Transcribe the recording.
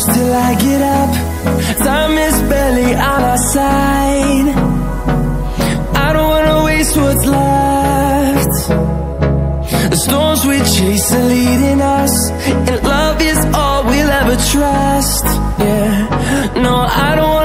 close till I get up. Time is barely on our side. I don't wanna waste what's left. The storms we chase are leading us, and love is all we'll ever trust. Yeah, no, I don't wanna